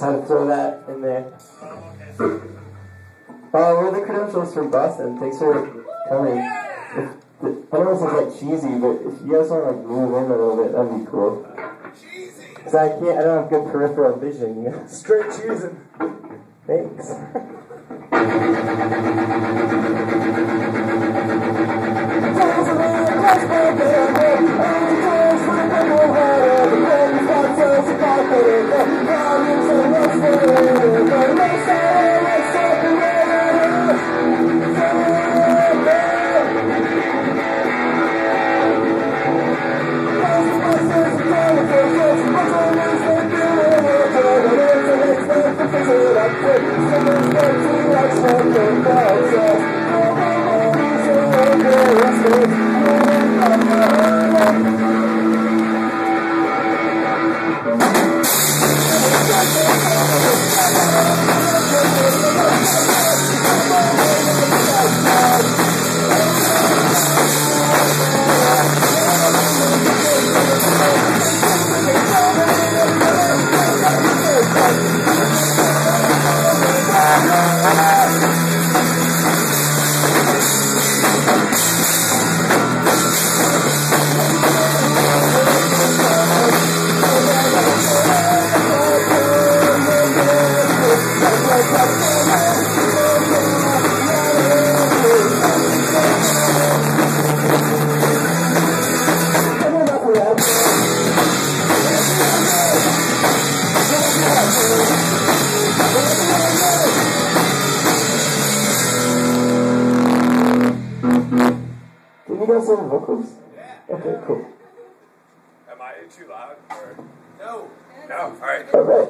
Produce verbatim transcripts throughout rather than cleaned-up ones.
had to throw that in there. Uh, we're the Credentials from Boston. Thanks for coming. If, I don't know if it's like cheesy, but if you guys want to like move in a little bit, that'd be cool. Cause I can't, I don't have good peripheral vision, you know? Straight cheesing. Thanks. Vocals? Okay, cool. Am I too loud? Or? No. No? Alright. Alright.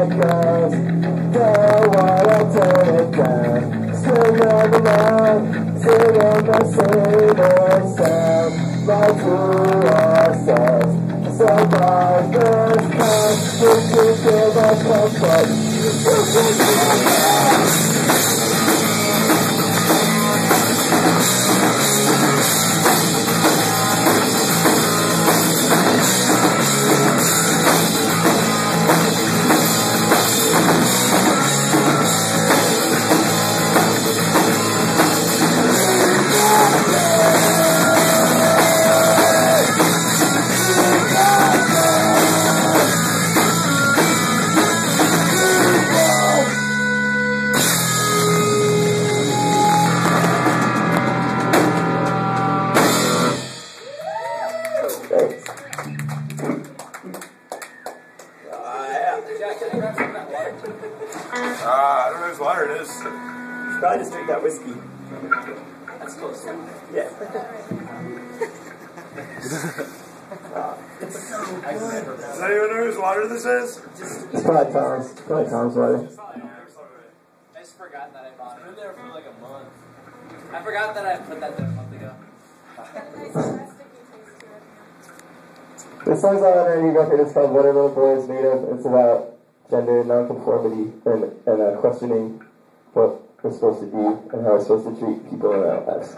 it goes. Don't wanna turn it down. Sing on the line, sing on the same old sound. Like to ourselves. Survivors come, we can give us comfort. You can give us. Uh, I don't know whose water it is. You should probably just drink that whiskey. That's close. Yeah. Does anyone know whose water this is? It's probably Tom's. It's probably Tom's water. I just forgot that I bought it. It's been there for like a month. I forgot that I put that there a month ago. This song's all under you record. It's called What Are Little Boys Made Of? It's about gender nonconformity and, and uh, questioning what we're supposed to do and how we're supposed to treat people in our lives.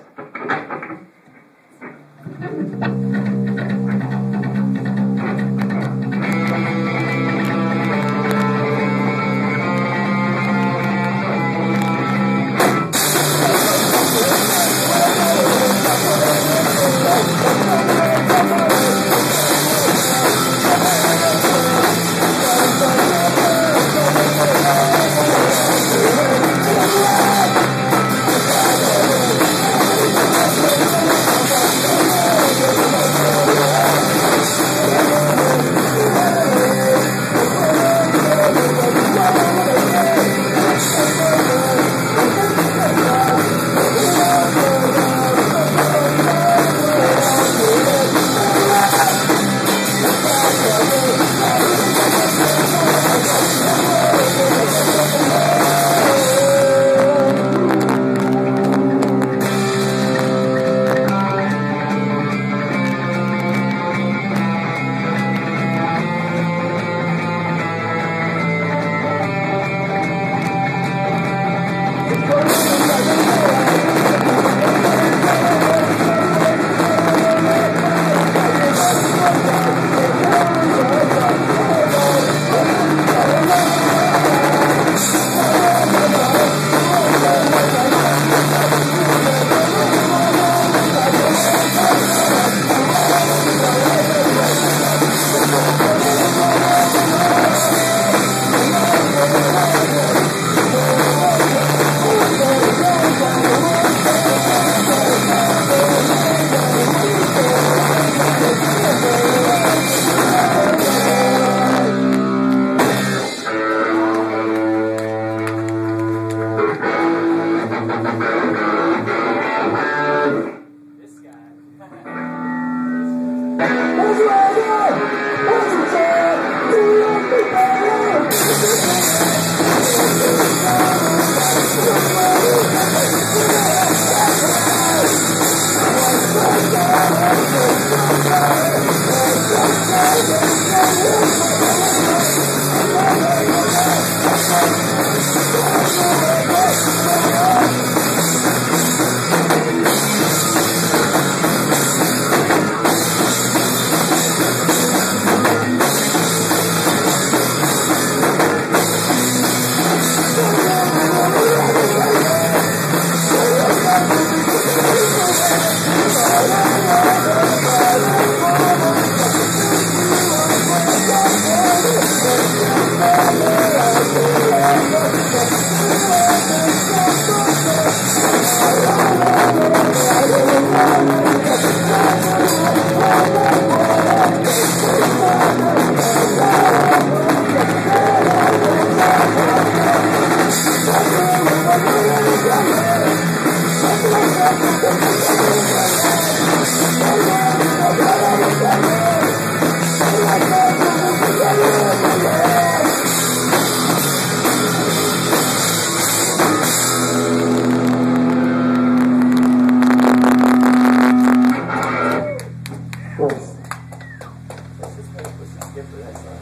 skip the next one.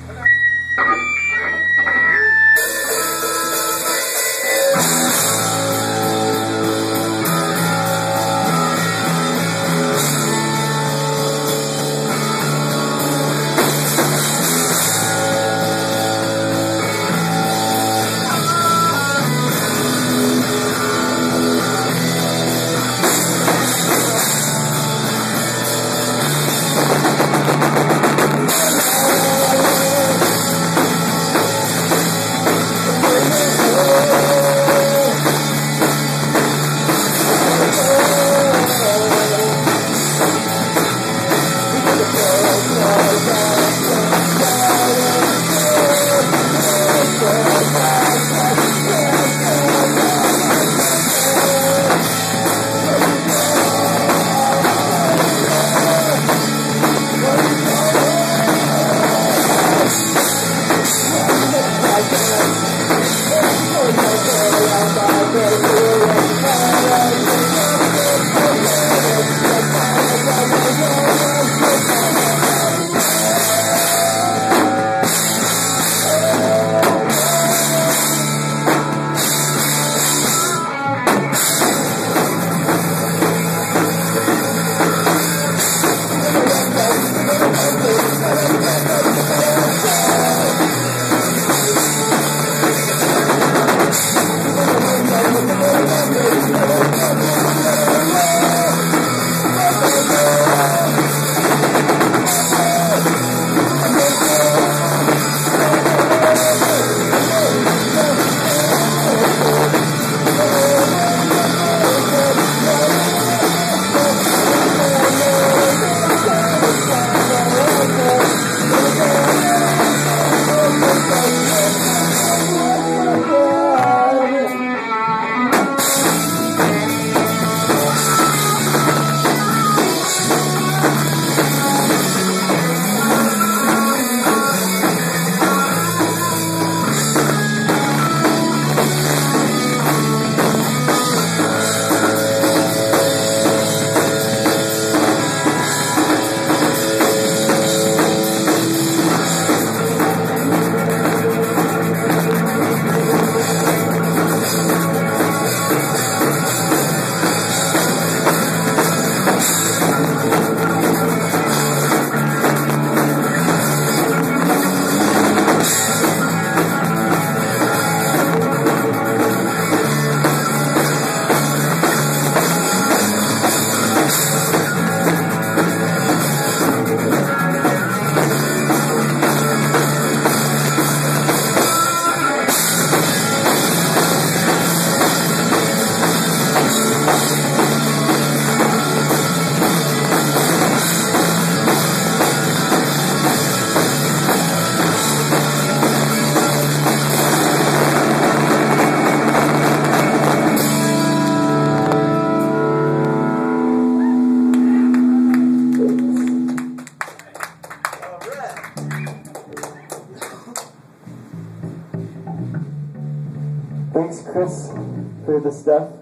Thanks, Chris, for the stuff.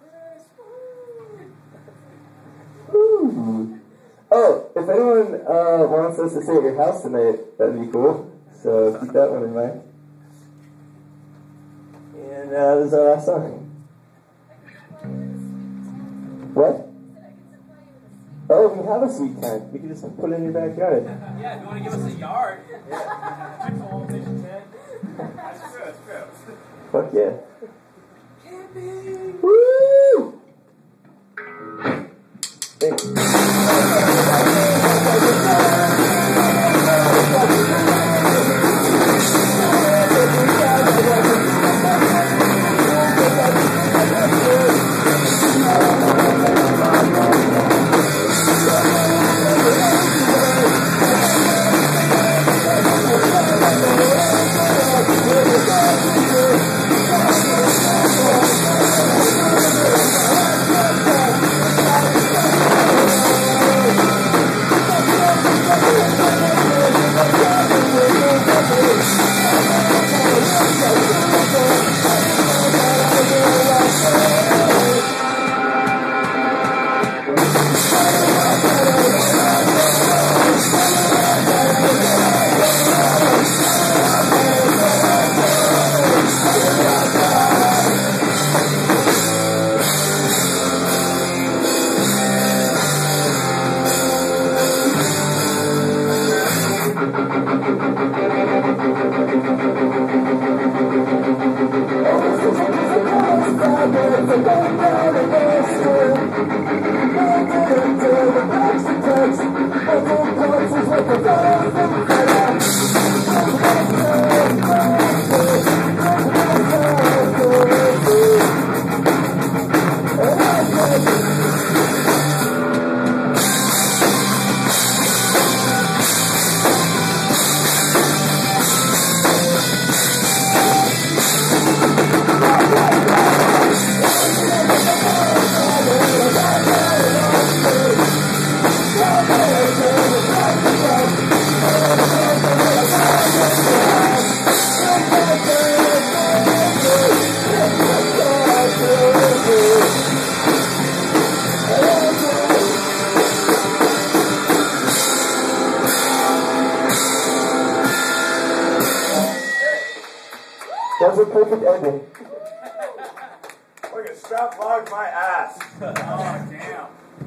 Woo. Oh, if anyone uh, wants us to stay at your house tonight, that'd be cool. So keep that one in mind. And uh, this is our last song. What? Oh, we have a sweet tent. We can just put it in your backyard. Yeah, if you want to give us a yard. Yeah. That's true, that's true. Fuck yeah. Camping! Woo! Thanks. That was a perfect ending. Look at strap log my ass. Oh, damn.